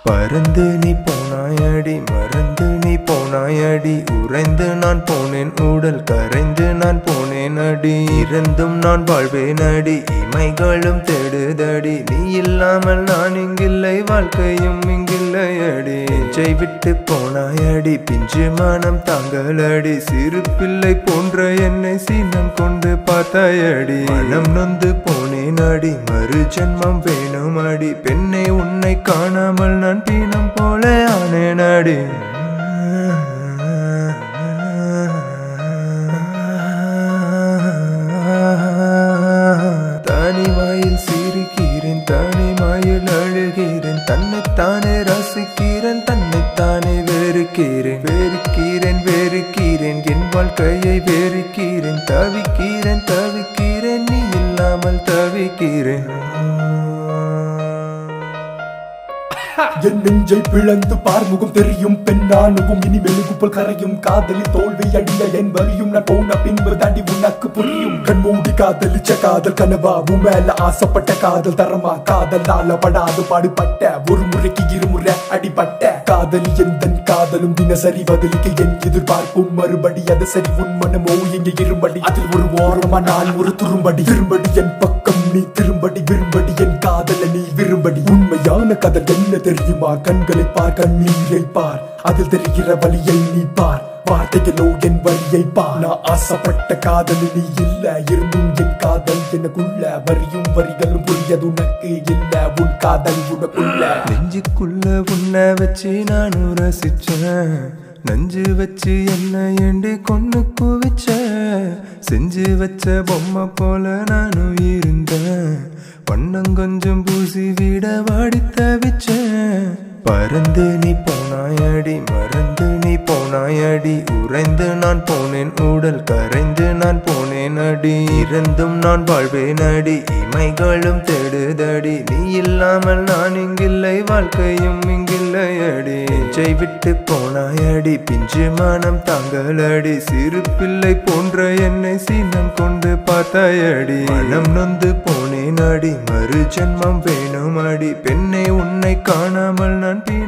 பறந்து நீ போனாயடி மறந்து நீ போனாயடி உறைந்து நான் போனேன் உடல் கரைந்து நான் போனேன் அடி இருந்தும் நான் வாழ்வேன் அடி இமைகளும் தேடுதடி நீ இல்லாமல் நான் இங்கில்லை வாழ்க்கையும் இங்கில்லை அடி நெஞ்சை விட்டு போனாயடி பிஞ்சு மனம் தாங்களடி சிறு பிள்ளை போன்ற என்னை சீனம் கொண்டு பார்த்தாயடி மனம் நொந்து போனேன் அடி மறு ஜென்மம் வேணும் அடி பெண்ணை உன்னை காணாமல் நான் பீனம் போல ஆனேன் அடி தனிமாயில் சிரிக்கிறேன் தனிமாயில் அழுகிறேன் தன்னைத்தானே ரசிக்கிறேன் தன்னைத்தானே வெறுக்கிறேன் வெறுக்கிறேன் வெறுக்கிறேன் என் வாழ்க்கையை வெறுக்கிறேன் தவிக்கிறேன் தவிக்கிறேன் நீ இல்லாமல் தவிக்கிறேன் என் நெஞ்சை பிளந்து பார்முகம் தெரியும் பெண்ணானுவும் இனி மெழுகுப்பல் கரையும் காதலி தோல்வி அடிய என் வலியும் நான் போன பின்பு தாண்டி உனக்கு புரியும் கண்மூடி காதலிச்ச காதல் கனவா உன் மேல ஆசைப்பட்ட காதல் தரமா காதலால படாது பாடுபட்ட ஒரு முறைக்கு இருமுறை அடிபட்ட காதலி எந்த காதலும் தினசரி பதிலுக்கு என் எதிர்பார்ப்பும் மறுபடி அது சரி உன் மனமோ எங்க இரும்படி அதில் ஒரு ஓரமா நான் ஒரு துரும்படி திரும்படி என் பக்கம் நீ திரும்படி விரும்படி என் காதல நீ விரும்படி உண்மையான கதல் என்ன தெரியுமா கண்களை பார் கண்ணீரை பார் அதில் தெரிகிற வழியை நீ பார் வார்த்தைகளோ என் வழியை பார் நான் ஆசைப்பட்ட காதல் நீ இல்ல இருந்தும் என் காதல் எனக்குள்ள வரியும் வரிகளும் புரியது உனக்கு இல்ல உன் காதல் உனக்குள்ள நெஞ்சுக்குள்ள உன்னை வச்சு நானும் ரசிச்சேன் நஞ்சு வச்சு என்ன ஏண்டி கொண்டு குவிச்ச செஞ்சு வச்ச பொம்மை போல நானும் இருந்தேன் வண்ணம் கொஞ்சம் பூசி விட வாடி தவிச்சேன் பறந்து நீ போனாயடி மறந்து நீ போனாயடி உறைந்து நான் போனேன் உடல் கரைந்து நான் போனேன் அடி இருந்தும் நான் வாழ்வேன் அடி இமைகளும் தேடுதடி நீ இல்லாமல் நான் இங்கில்லை வாழ்க்கையும் இங்கில்லை அடி நெஞ்சை விட்டு போனாயடி பிஞ்சு மனம் தாங்களடி சிறு பிள்ளை போன்ற என்னை சீனம் கொண்டு பார்த்தாயடி மனம் நொந்து போனேன் அடி மறு ஜென்மம் வேணும் அடி பெண்ணை உன்னை காணாமல் நான்